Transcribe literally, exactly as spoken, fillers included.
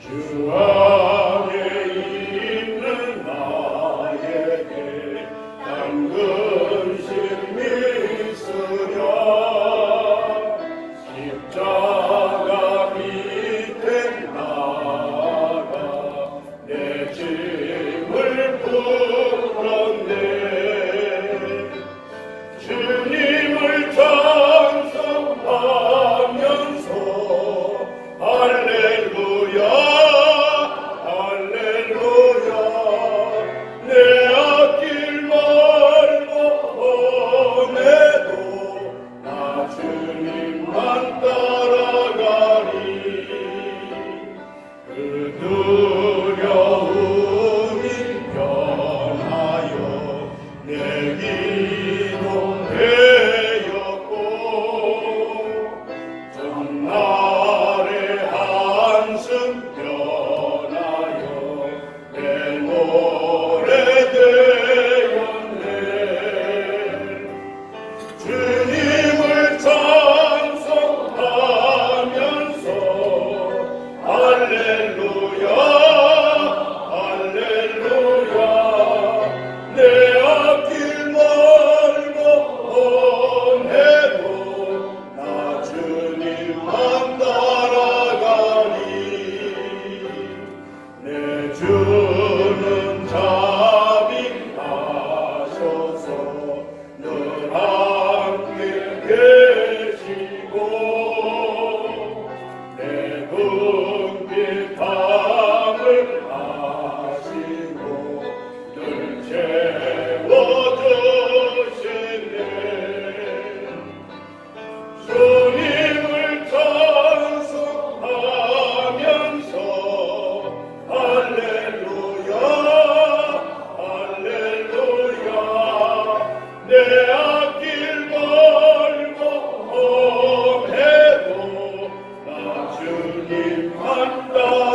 주 안에 있는 나에게 당근심 있으랴. 십자가 밑에 나가 내 짐을 풀었네. 주님을 찬송하면서 할렐루야 할렐루야. 내 앞길 멀고 험해도 나 주님만 따라가리. 그 두려움이 변하여 내 기도 되었고 전날의 한숨 변하여 내 노래 되었네. 주님을 찬송하면서 할렐루야 할렐루야. 내 앞길 멀고 험해도 나 주님만 따라가리. 내 주는 자비하셔서 늘 함께 계시고 내 눈빛 밤을 아시고 늘 채워주시네. 주님을 찬송하면서 할렐루야 할렐루야. 내 앞길 멀고 험해도 나 주님만 따라